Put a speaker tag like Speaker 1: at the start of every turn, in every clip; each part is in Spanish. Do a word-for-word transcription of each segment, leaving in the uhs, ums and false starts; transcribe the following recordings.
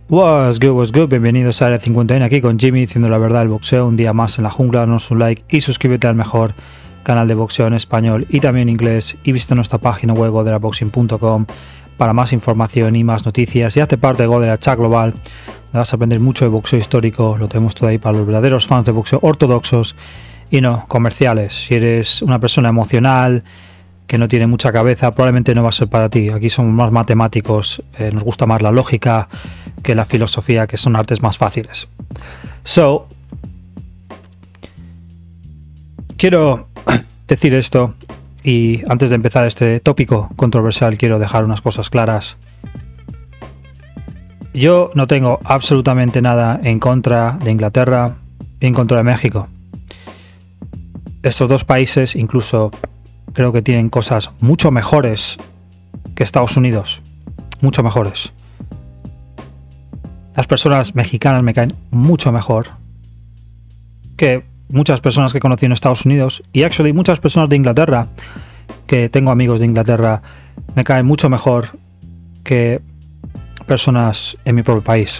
Speaker 1: What's good, what's good, bienvenidos a Área cincuenta y uno aquí con Jimmy diciendo la verdad del boxeo, un día más en la jungla. Danos un like y suscríbete al mejor canal de boxeo en español y también en inglés, y visita nuestra página web godela boxing punto com para más información y más noticias, y hazte parte de Godela Chat Global, donde vas a aprender mucho de boxeo histórico. Lo tenemos todo ahí para los verdaderos fans de boxeo ortodoxos y no comerciales. Si eres una persona emocional que no tiene mucha cabeza, probablemente no va a ser para ti. Aquí somos más matemáticos, eh, nos gusta más la lógica que la filosofía, que son artes más fáciles. So, quiero decir esto, y antes de empezar este tópico controversial quiero dejar unas cosas claras. Yo no tengo absolutamente nada en contra de Inglaterra y en contra de México. Estos dos países incluso creo que tienen cosas mucho mejores que Estados Unidos, mucho mejores. Las personas mexicanas me caen mucho mejor que muchas personas que conocí en Estados Unidos, y actually muchas personas de Inglaterra, que tengo amigos de Inglaterra, me caen mucho mejor que personas en mi propio país.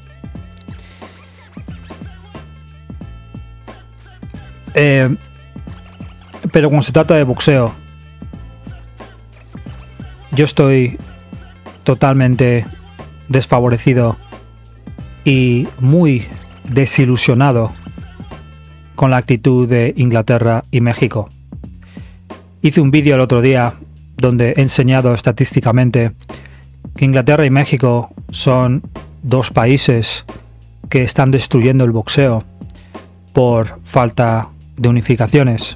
Speaker 1: Eh, pero cuando se trata de boxeo, yo estoy totalmente desfavorecido y muy desilusionado con la actitud de Inglaterra y México. Hice un vídeo el otro día donde he enseñado estadísticamente que Inglaterra y México son dos países que están destruyendo el boxeo por falta de unificaciones.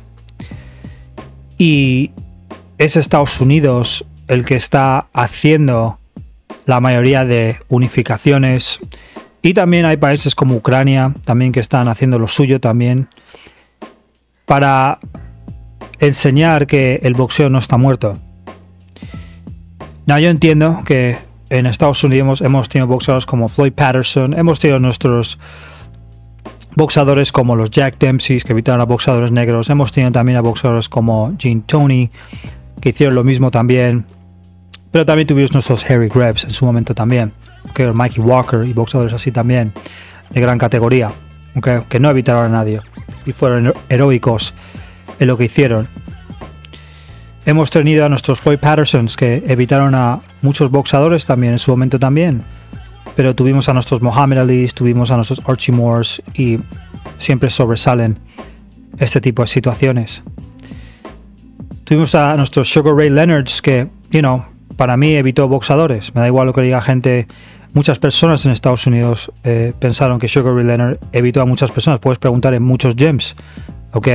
Speaker 1: Y es Estados Unidos el que está haciendo la mayoría de unificaciones, y también hay países como Ucrania también que están haciendo lo suyo también para enseñar que el boxeo no está muerto. No, yo entiendo que en Estados Unidos hemos tenido boxeadores como Floyd Patterson, hemos tenido nuestros boxeadores como los Jack Dempsey, que evitaron a boxeadores negros, hemos tenido también a boxeadores como Gene Toney, que hicieron lo mismo también, pero también tuvimos nuestros Harry Grebs en su momento también, que Mikey Walker y boxeadores así también, de gran categoría, okay, que no evitaron a nadie y fueron heroicos en lo que hicieron. Hemos tenido a nuestros Floyd Pattersons, que evitaron a muchos boxeadores también en su momento también, pero tuvimos a nuestros Muhammad Alis, tuvimos a nuestros Archie Moores, y siempre sobresalen este tipo de situaciones. Tuvimos a nuestros Sugar Ray Leonards, que, you know, para mí evitó boxeadores. Me da igual lo que diga gente. Muchas personas en Estados Unidos eh, pensaron que Sugar Ray Leonard evitó a muchas personas. Puedes preguntar en muchos gyms, ¿ok?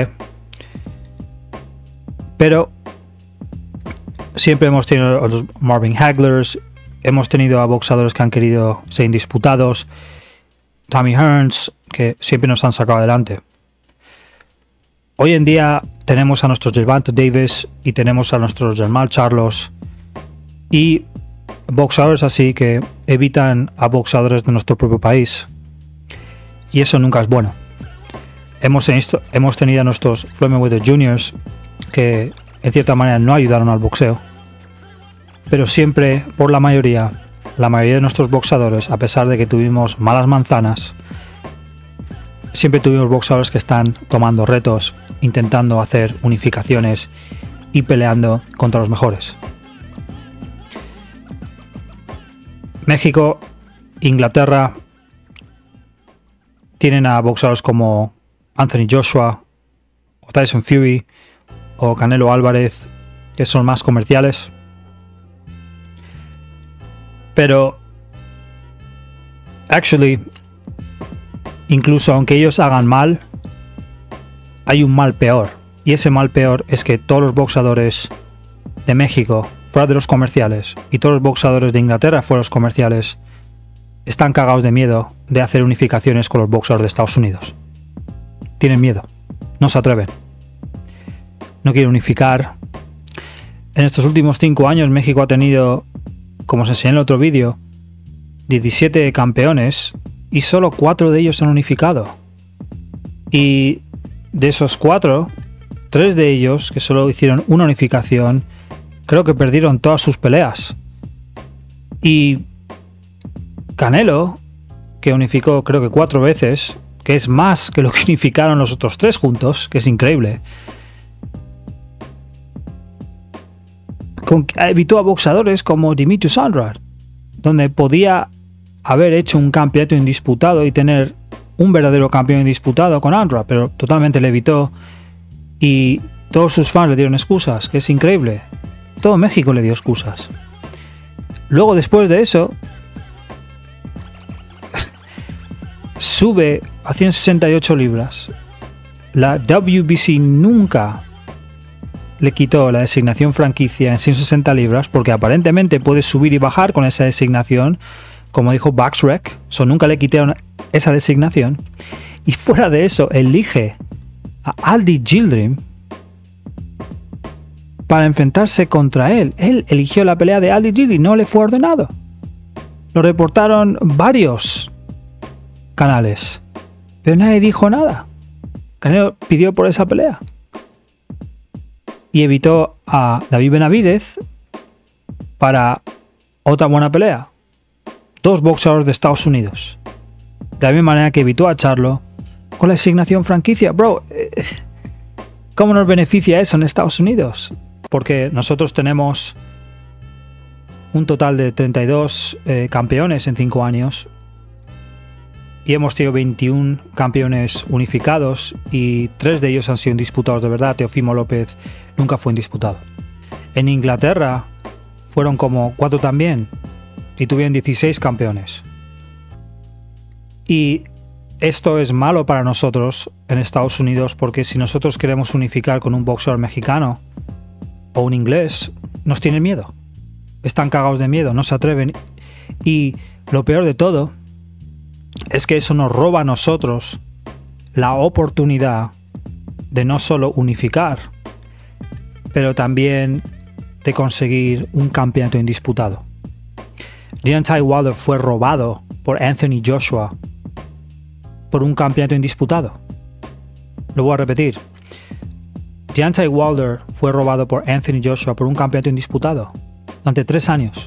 Speaker 1: Pero siempre hemos tenido a los Marvin Haglers, hemos tenido a boxeadores que han querido ser indisputados, Tommy Hearns, que siempre nos han sacado adelante. Hoy en día tenemos a nuestros Gervonta Davis y tenemos a nuestros Jermall Charlos, y boxeadores así que evitan a boxeadores de nuestro propio país, y eso nunca es bueno. Hemos, esto, hemos tenido a nuestros Floyd Mayweather Juniors, que en cierta manera no ayudaron al boxeo, pero siempre, por la mayoría, la mayoría de nuestros boxeadores, a pesar de que tuvimos malas manzanas, siempre tuvimos boxeadores que están tomando retos, intentando hacer unificaciones y peleando contra los mejores. México, Inglaterra tienen a boxeadores como Anthony Joshua, o Tyson Fury, o Canelo Álvarez, que son más comerciales. Pero, actually, incluso aunque ellos hagan mal, hay un mal peor. Y ese mal peor es que todos los boxeadores de México, fuera de los comerciales, y todos los boxeadores de Inglaterra, fuera de los comerciales, están cagados de miedo de hacer unificaciones con los boxeadores de Estados Unidos. Tienen miedo, no se atreven. No quieren unificar. En estos últimos cinco años México ha tenido, como os enseñé en el otro vídeo, diecisiete campeones, y solo cuatro de ellos se han unificado. Y de esos cuatro, tres de ellos, que solo hicieron una unificación, creo que perdieron todas sus peleas. Y Canelo, que unificó creo que cuatro veces, que es más que lo que unificaron los otros tres juntos, que es increíble. Con, evitó a boxeadores como Demetrius Andrade, donde podía haber hecho un campeonato indisputado y tener un verdadero campeón indisputado con Andrade, pero totalmente le evitó y todos sus fans le dieron excusas, que es increíble. Todo México le dio excusas. Luego, después de eso, sube a ciento sesenta y ocho libras. La W B C nunca le quitó la designación franquicia en ciento sesenta libras, porque aparentemente puede subir y bajar con esa designación, como dijo Boxrec. So, nunca le quitaron esa designación. Y fuera de eso, elige a Aldi Gildrim para enfrentarse contra él. Él eligió la pelea de Aldi Gildrim, no le fue ordenado. Lo reportaron varios canales, pero nadie dijo nada. Canelo pidió por esa pelea y evitó a David Benavidez para otra buena pelea. Dos boxeadores de Estados Unidos. De la misma manera que evitó a Charlo con la designación franquicia. Bro, ¿cómo nos beneficia eso en Estados Unidos? Porque nosotros tenemos un total de treinta y dos eh, campeones en cinco años. Y hemos tenido veintiún campeones unificados y tres de ellos han sido indisputados de verdad. Teofimo López nunca fue indisputado. En Inglaterra fueron como cuatro también y tuvieron dieciséis campeones. Y esto es malo para nosotros en Estados Unidos, porque si nosotros queremos unificar con un boxeador mexicano o un inglés, nos tienen miedo. Están cagados de miedo, no se atreven. Y lo peor de todo es que eso nos roba a nosotros la oportunidad de no solo unificar, pero también de conseguir un campeonato indisputado. Deontay Wilder fue robado por Anthony Joshua por un campeonato indisputado. Lo voy a repetir. Deontay Wilder fue robado por Anthony Joshua por un campeonato indisputado durante tres años.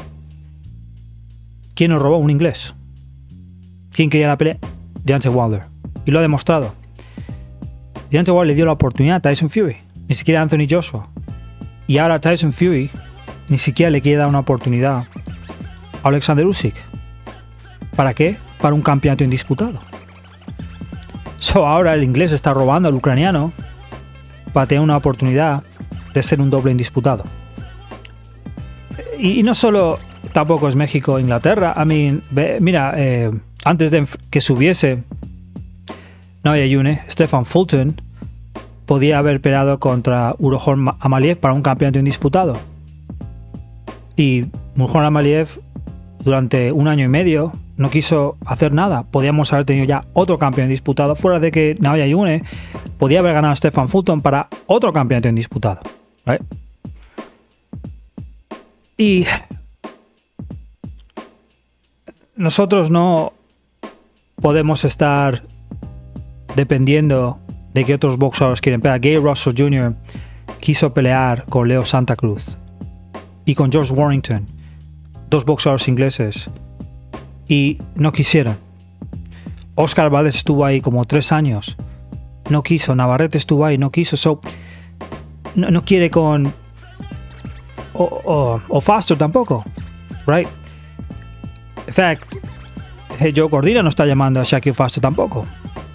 Speaker 1: ¿Quién nos robó? Un inglés. ¿Quién quería la pelea? Deontay Wilder. Y lo ha demostrado. Deontay Wilder le dio la oportunidad a Tyson Fury, ni siquiera a Anthony Joshua. Y ahora Tyson Fury ni siquiera le quiere dar una oportunidad a Alexander Usyk. ¿Para qué? Para un campeonato indisputado. So, ahora el inglés está robando al ucraniano para tener una oportunidad de ser un doble indisputado. Y, y no solo tampoco es México o Inglaterra. I mean, ve, mira, eh, antes de que subiese Naoya Inoue, Stefan Fulton podía haber peleado contra Urohon Amaliev para un campeonato indisputado. Y Urohon Amaliev durante un año y medio no quiso hacer nada. Podíamos haber tenido ya otro campeón disputado, fuera de que Naoya Inoue podía haber ganado a Stefan Fulton para otro campeonato indisputado. ¿Right? Y nosotros no podemos estar dependiendo de que otros boxeadores quieren pelear. Gary Russell junior quiso pelear con Leo Santa Cruz y con George Warrington, dos boxeadores ingleses, y no quisieron. Oscar Valdez estuvo ahí como tres años, no quiso. Navarrete estuvo ahí, no quiso. So, no, no quiere con o, o, o Foster tampoco, right? In fact, Joe Cordina no está llamando a Shaquille Foster tampoco.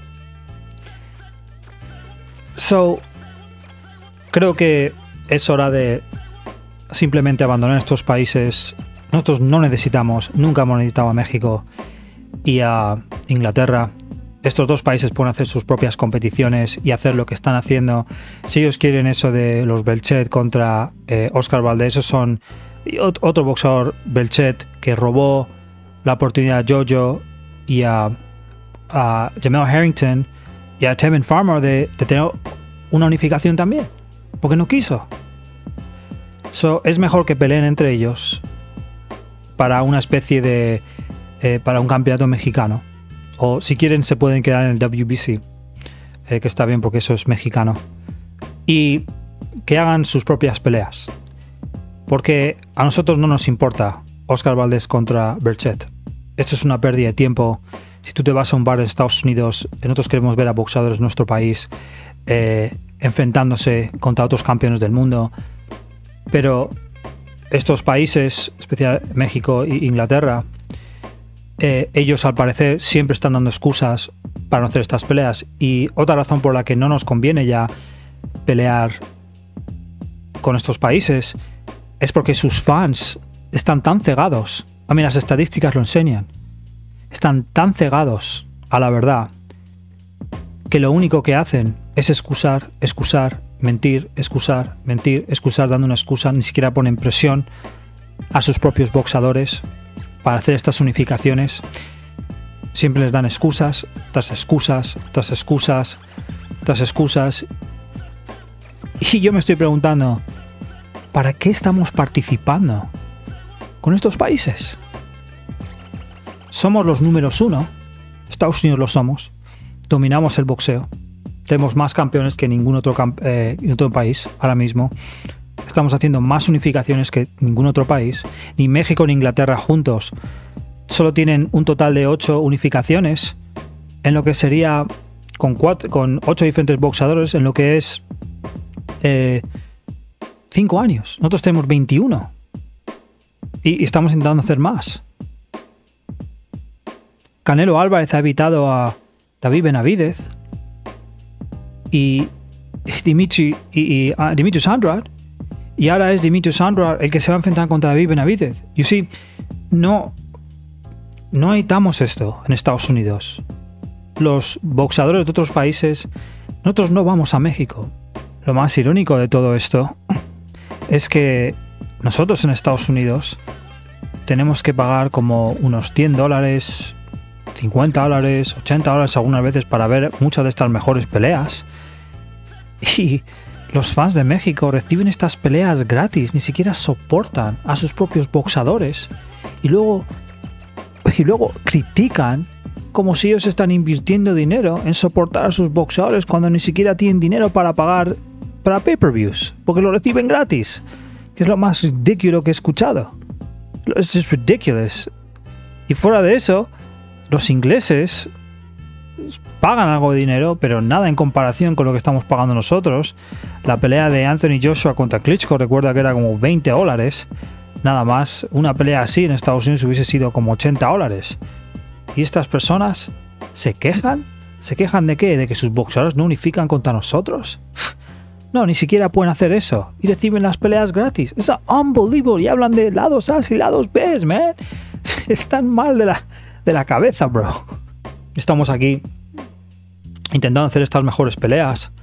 Speaker 1: So, creo que es hora de simplemente abandonar estos países. Nosotros no necesitamos, nunca hemos necesitado a México y a Inglaterra. Estos dos países pueden hacer sus propias competiciones y hacer lo que están haciendo. Si ellos quieren eso de los Belchet contra eh, Oscar Valdez, esos son otro boxeador, Belchet, que robó la oportunidad a Jojo y a, a Jamel Harrington y a Tevin Farmer de, de tener una unificación también, porque no quiso. So, es mejor que peleen entre ellos para una especie de eh, para un campeonato mexicano, o si quieren se pueden quedar en el W B C, eh, que está bien porque eso es mexicano, y que hagan sus propias peleas, porque a nosotros no nos importa Oscar Valdez contra Berchelt. esto es una pérdida de tiempo. Si tú te vas a un bar en Estados Unidos, nosotros queremos ver a boxeadores en nuestro país eh, enfrentándose contra otros campeones del mundo, pero estos países, especialmente México e Inglaterra, eh, ellos al parecer siempre están dando excusas para no hacer estas peleas. Y otra razón por la que no nos conviene ya pelear con estos países es porque sus fans están tan cegados. A mí las estadísticas lo enseñan. Están tan cegados a la verdad que lo único que hacen es excusar, excusar, mentir, excusar, mentir, excusar, dando una excusa. Ni siquiera ponen presión a sus propios boxadores para hacer estas unificaciones. Siempre les dan excusas, tras excusas, tras excusas, tras excusas. Y yo me estoy preguntando, ¿para qué estamos participando con estos países? Somos los números uno. Estados Unidos lo somos. Dominamos el boxeo. Tenemos más campeones que ningún otro, eh, otro país ahora mismo. Estamos haciendo más unificaciones que ningún otro país. Ni México ni Inglaterra juntos solo tienen un total de ocho unificaciones en lo que sería con, cuatro, con ocho diferentes boxeadores en lo que es eh, cinco años. Nosotros tenemos veintiuno y, y estamos intentando hacer más. Canelo Álvarez ha evitado a David Benavidez y Dimitri y, y uh, Demetrius Andrade, y ahora es Demetrius Andrade el que se va a enfrentar contra David Benavidez. You see, no, no necesitamos esto en Estados Unidos. Los boxeadores de otros países, nosotros no vamos a México. Lo más irónico de todo esto es que nosotros en Estados Unidos tenemos que pagar como unos cien dólares, cincuenta dólares, ochenta dólares algunas veces para ver muchas de estas mejores peleas. Y los fans de México reciben estas peleas gratis, ni siquiera soportan a sus propios boxeadores. Y luego, y luego critican como si ellos están invirtiendo dinero en soportar a sus boxeadores cuando ni siquiera tienen dinero para pagar para pay-per-views, porque lo reciben gratis, que es lo más ridículo que he escuchado. Es just ridiculous. Y fuera de eso, los ingleses pagan algo de dinero, pero nada en comparación con lo que estamos pagando nosotros. La pelea de Anthony Joshua contra Klitschko, recuerda que era como veinte dólares. Nada más, una pelea así en Estados Unidos hubiese sido como ochenta dólares. ¿Y estas personas se quejan? ¿Se quejan de qué? ¿De que sus boxeadores no unifican contra nosotros? No, ni siquiera pueden hacer eso. Y reciben las peleas gratis. Es unbelievable. Y hablan de lados A y lados B, man. Están mal de la, de la cabeza, bro. Estamos aquí intentando hacer estas mejores peleas.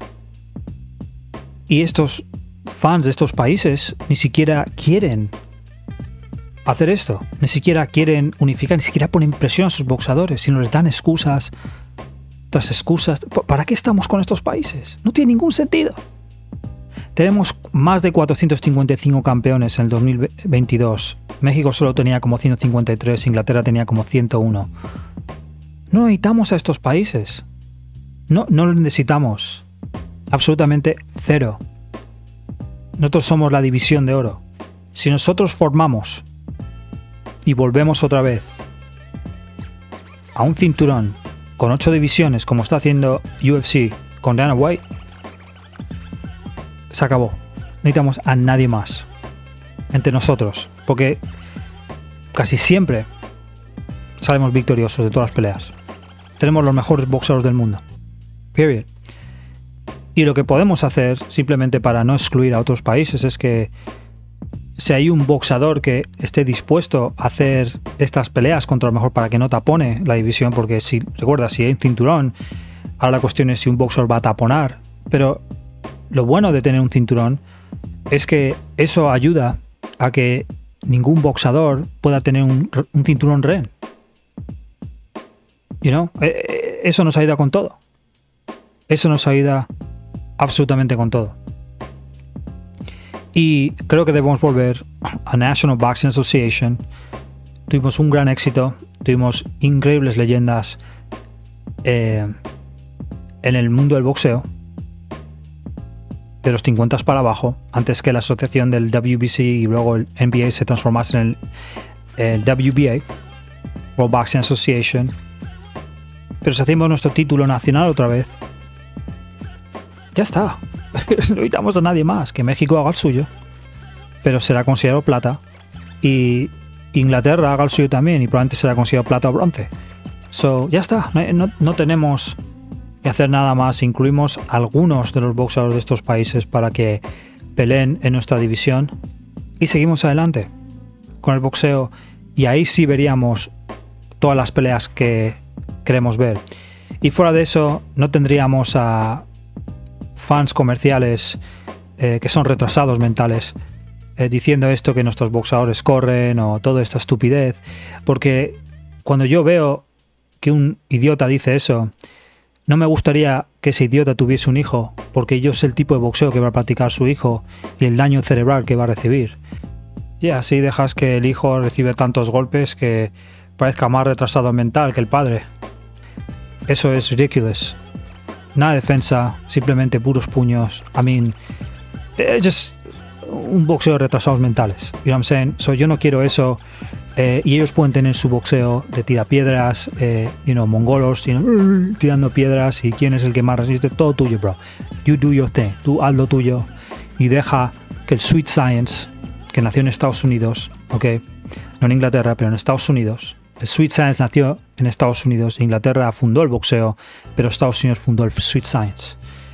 Speaker 1: Y estos fans de estos países ni siquiera quieren hacer esto. Ni siquiera quieren unificar, ni siquiera ponen presión a sus boxeadores, sino les dan excusas tras excusas. ¿Para qué estamos con estos países? No tiene ningún sentido. Tenemos más de cuatrocientos cincuenta y cinco campeones en el dos mil veintidós. México solo tenía como ciento cincuenta y tres, Inglaterra tenía como ciento uno. No necesitamos a estos países. No, no los necesitamos. Absolutamente cero. Nosotros somos la división de oro. Si nosotros formamos y volvemos otra vez a un cinturón con ocho divisiones, como está haciendo U F C con Dana White, se acabó. Necesitamos a nadie más entre nosotros, porque casi siempre salimos victoriosos de todas las peleas. Tenemos los mejores boxeadores del mundo. Period. Y lo que podemos hacer, simplemente para no excluir a otros países, es que si hay un boxeador que esté dispuesto a hacer estas peleas contra lo mejor para que no tapone la división, porque si recuerda, si hay un cinturón, ahora la cuestión es si un boxeador va a taponar. Pero lo bueno de tener un cinturón es que eso ayuda a que ningún boxeador pueda tener un, un cinturón rehén. You know? Eso nos ayuda con todo. Eso nos ayuda absolutamente con todo. Y creo que debemos volver a National Boxing Association. Tuvimos un gran éxito. Tuvimos increíbles leyendas eh, en el mundo del boxeo. De los cincuenta para abajo. Antes que la asociación del W B C y luego el N B A se transformase en el, el W B A. World Boxing Association. Pero si hacemos nuestro título nacional otra vez, ya está. No necesitamos a nadie más. Que México haga el suyo, pero será considerado plata. Y Inglaterra haga el suyo también, y probablemente será considerado plata o bronce. So, ya está. No, no, no tenemos que hacer nada más. Incluimos algunos de los boxeadores de estos países para que peleen en nuestra división. Y seguimos adelante con el boxeo. Y ahí sí veríamos todas las peleas que queremos ver. Y fuera de eso, no tendríamos a fans comerciales eh, que son retrasados mentales eh, diciendo esto, que nuestros boxeadores corren o toda esta estupidez. Porque cuando yo veo que un idiota dice eso, no me gustaría que ese idiota tuviese un hijo, porque yo sé el tipo de boxeo que va a practicar su hijo y el daño cerebral que va a recibir. Y así dejas que el hijo reciba tantos golpes que parezca más retrasado mental que el padre. Eso es ridiculous. Nada de defensa, simplemente puros puños. I mean, it's just un boxeo de retrasados mentales. You know what I'm saying? So yo no quiero eso. Eh, y ellos pueden tener su boxeo de tirapiedras, eh, you know, mongolos, you know, tirando piedras, y quién es el que más resiste. Todo tuyo, bro. You do your thing. Tú haz lo tuyo y deja que el Sweet Science, que nació en Estados Unidos, ok, no en Inglaterra, pero en Estados Unidos. El Sweet Science nació en Estados Unidos. Inglaterra fundó el boxeo, pero Estados Unidos fundó el Sweet Science.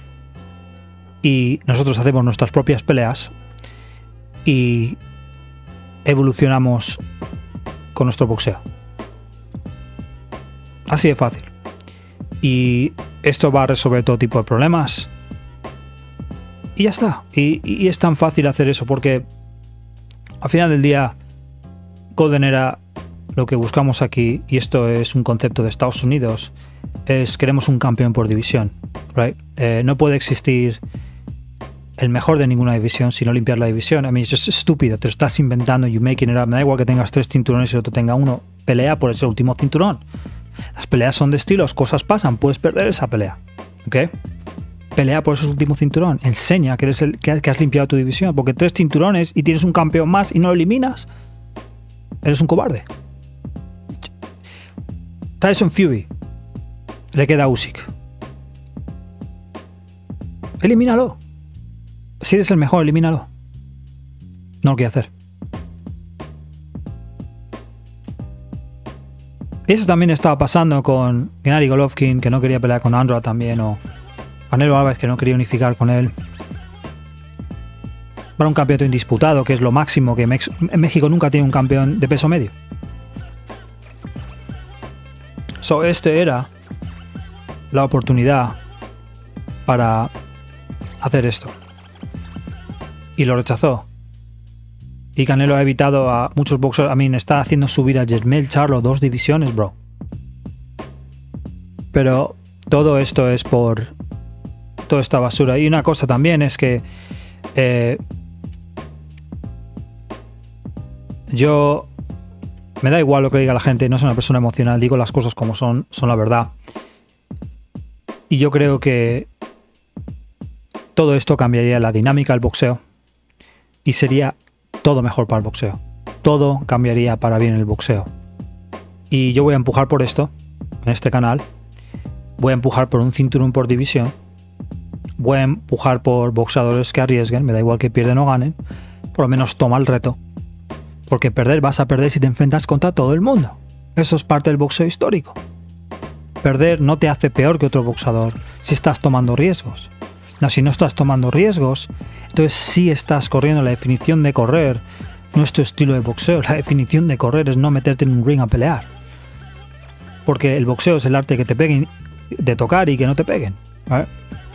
Speaker 1: Y nosotros hacemos nuestras propias peleas y evolucionamos con nuestro boxeo. Así de fácil. Y esto va a resolver todo tipo de problemas. Y ya está. Y, y es tan fácil hacer eso porque al final del día, Golden Era, lo que buscamos aquí, y esto es un concepto de Estados Unidos, es queremos un campeón por división, right? Eh, no puede existir el mejor de ninguna división si no limpiar la división. I mean, es estúpido, te lo estás inventando, you making it up. Me da igual que tengas tres cinturones y el otro tenga uno. Pelea por ese último cinturón. Las peleas son de estilos, cosas pasan, puedes perder esa pelea, ¿ok? Pelea por ese último cinturón. Enseña que eres el que has limpiado tu división, porque tres cinturones y tienes un campeón más y no lo eliminas, eres un cobarde. Tyson Fury, le queda a Usyk. Elimínalo. Si eres el mejor, elimínalo. No lo quiero hacer. Eso también estaba pasando con Gennady Golovkin, que no quería pelear con Andrade también, o Canelo Álvarez, que no quería unificar con él. Para un campeonato indisputado, que es lo máximo, que Mex México nunca tiene un campeón de peso medio. So, este era la oportunidad para hacer esto. Y lo rechazó. Y Canelo ha evitado a muchos boxeadores. I mean, está haciendo subir a Jermell Charlo dos divisiones, bro. Pero todo esto es por toda esta basura. Y una cosa también es que eh, yo me da igual lo que diga la gente, no soy una persona emocional, digo las cosas como son, son la verdad. Y yo creo que todo esto cambiaría la dinámica del boxeo y sería todo mejor para el boxeo. Todo cambiaría para bien el boxeo. Y yo voy a empujar por esto en este canal. Voy a empujar por un cinturón por división. Voy a empujar por boxeadores que arriesguen, me da igual que pierden o ganen. Por lo menos toma el reto. Porque perder vas a perder si te enfrentas contra todo el mundo. Eso es parte del boxeo histórico. Perder no te hace peor que otro boxeador si estás tomando riesgos. No, si no estás tomando riesgos, entonces sí estás corriendo. La definición de correr, nuestro estilo de boxeo, la definición de correr es no meterte en un ring a pelear. Porque el boxeo es el arte que te peguen, de tocar y que no te peguen, ¿vale?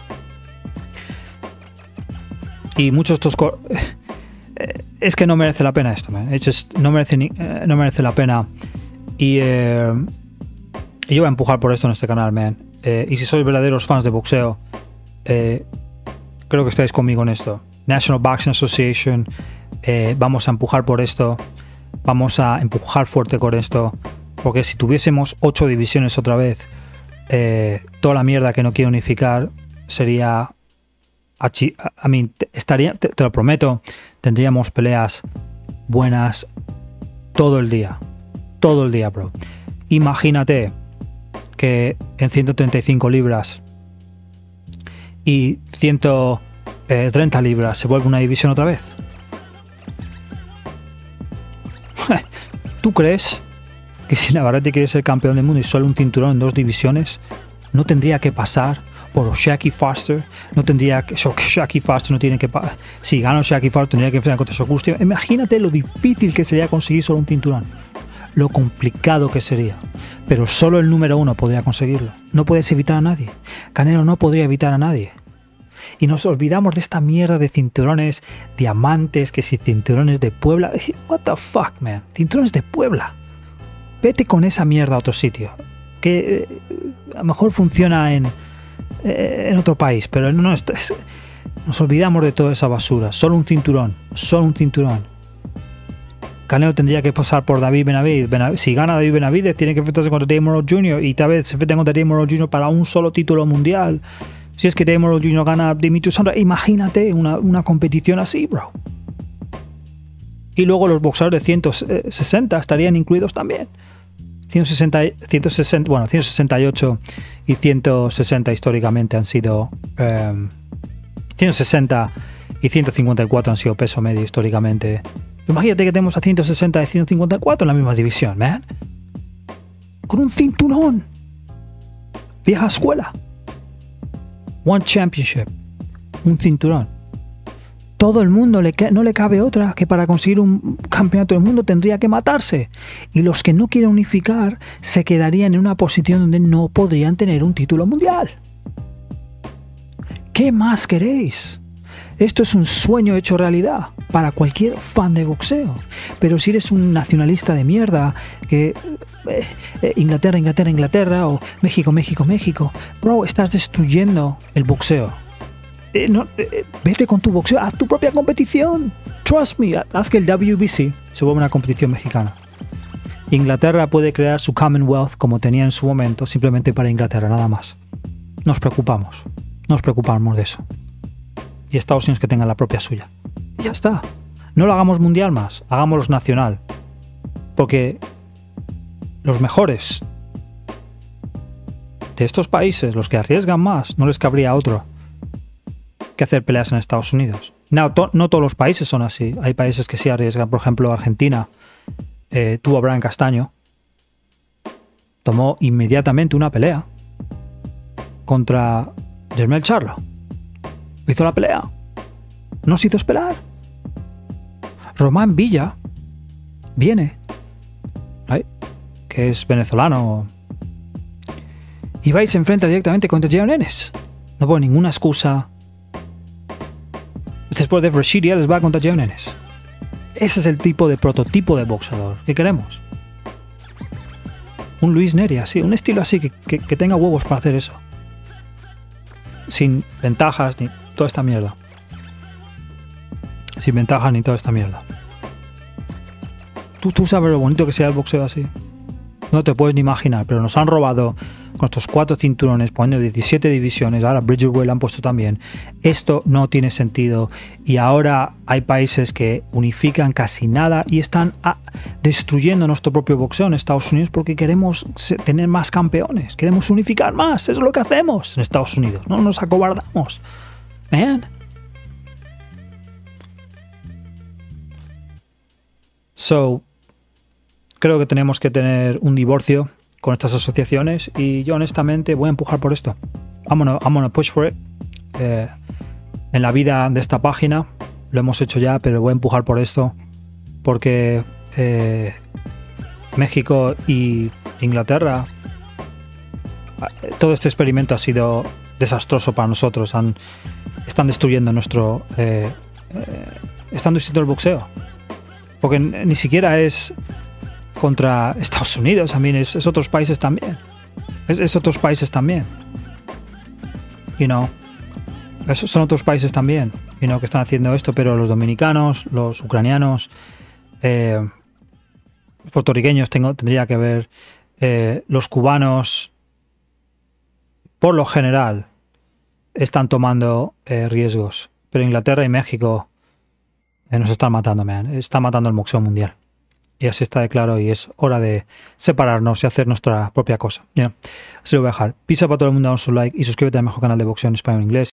Speaker 1: Y muchos de estos... Es que no merece la pena esto, man. Just, no, merece ni, eh, no merece la pena. Y, eh, y yo voy a empujar por esto en este canal, man. Eh, y si sois verdaderos fans de boxeo, eh, creo que estáis conmigo en esto. National Boxing Association, eh, vamos a empujar por esto. Vamos a empujar fuerte con esto. Porque si tuviésemos ocho divisiones otra vez, eh, toda la mierda que no quiero unificar sería... I mean, estaría, te, te lo prometo, tendríamos peleas buenas todo el día. Todo el día, bro. imagínate que en ciento treinta y cinco libras y ciento treinta libras se vuelve una división otra vez. ¿Tú crees que si Navarrete quiere ser campeón del mundo y solo un cinturón en dos divisiones, no tendría que pasar por Shaqy Foster? No tendría que... Shaqy Foster no tiene que... Si gana Shaqy Foster tendría que enfrentar contra Sokusti. Imagínate lo difícil que sería conseguir solo un cinturón. Lo complicado que sería. Pero solo el número uno podría conseguirlo. No puedes evitar a nadie. Canelo no podría evitar a nadie. Y nos olvidamos de esta mierda de cinturones, diamantes, que si cinturones de Puebla... What the fuck, man. Cinturones de Puebla. Vete con esa mierda a otro sitio. Que eh, a lo mejor funciona en, eh, en otro país, pero no, es, es, nos olvidamos de toda esa basura. Solo un cinturón. Solo un cinturón. Canelo tendría que pasar por David Benavidez. Benavidez. Si gana David Benavidez, tiene que enfrentarse contra Dave Morrell junior Y tal vez se enfrenten contra Dave Morrell junior para un solo título mundial. Si es que Dave Morrell junior gana a Demetrius Sandra, imagínate una, una competición así, bro. Y luego los boxeadores de ciento sesenta estarían incluidos también. ciento sesenta, ciento sesenta, bueno, ciento sesenta y ocho y ciento sesenta históricamente han sido... Um, ciento sesenta y ciento cincuenta y cuatro han sido peso medio históricamente. Imagínate que tenemos a ciento sesenta y ciento cincuenta y cuatro en la misma división, man. Con un cinturón. Vieja escuela. One Championship. Un cinturón. Todo el mundo le, no le cabe otra que para conseguir un campeonato del mundo tendría que matarse. Y los que no quieren unificar se quedarían en una posición donde no podrían tener un título mundial. ¿Qué más queréis? Esto es un sueño hecho realidad para cualquier fan de boxeo. Pero si eres un nacionalista de mierda, que eh, eh, Inglaterra, Inglaterra, Inglaterra, o México, México, México, bro, estás destruyendo el boxeo. Eh, no, eh, vete con tu boxeo, haz tu propia competición. Trust me, haz que el W B C se vuelva una competición mexicana. Inglaterra puede crear su Commonwealth como tenía en su momento, simplemente para Inglaterra, nada más. Nos preocupamos, nos preocupamos de eso. Y Estados Unidos que tenga la propia suya. Y ya está. No lo hagamos mundial más, hagámoslo nacional. Porque los mejores de estos países, los que arriesgan más, no les cabría otro que hacer peleas en Estados Unidos. No, to, no todos los países son así. Hay países que sí arriesgan. Por ejemplo, Argentina eh, tuvo a Brian Castaño. Tomó inmediatamente una pelea contra Jermell Charlo. Hizo la pelea. No se hizo esperar. Román Villa viene, ¿right? Que es venezolano, y va y se enfrenta directamente contra Jaron Ennis. No pone ninguna excusa. Después de Rashid les va contra Jaron Ennis. Ese es el tipo de prototipo de boxeador que queremos. Un Luis Neri así, un estilo así que, que, que tenga huevos para hacer eso. Sin ventajas ni toda esta mierda. Sin ventajas ni toda esta mierda. ¿Tú, tú sabes lo bonito que sea el boxeo así. No te puedes ni imaginar, pero nos han robado con estos cuatro cinturones, poniendo diecisiete divisiones, ahora Bridget Way la han puesto también. Esto no tiene sentido y ahora hay países que unifican casi nada y están a, destruyendo nuestro propio boxeo en Estados Unidos porque queremos tener más campeones, queremos unificar más, eso es lo que hacemos en Estados Unidos, no nos acobardamos, man. So, creo que tenemos que tener un divorcio con estas asociaciones y yo honestamente voy a empujar por esto. I'm gonna, I'm gonna push for it. Eh, en la vida de esta página lo hemos hecho ya, pero voy a empujar por esto porque eh, México y Inglaterra, todo este experimento ha sido desastroso para nosotros. Han, están destruyendo nuestro eh, eh, están destruyendo el boxeo porque ni siquiera es contra Estados Unidos, también es, es otros países también. Es, es otros países también. You know, es, son otros países también, you know, que están haciendo esto, pero los dominicanos, los ucranianos, eh, los puertorriqueños tengo, tendría que ver, eh, los cubanos, por lo general, están tomando eh, riesgos. Pero Inglaterra y México eh, nos están matando, man. Están matando el boxeo mundial. y así está de claro y es hora de separarnos y hacer nuestra propia cosa. ¿Ya? Así lo voy a dejar. Pisa para todo el mundo, damos su like y suscríbete al mejor canal de boxeo en español e inglés.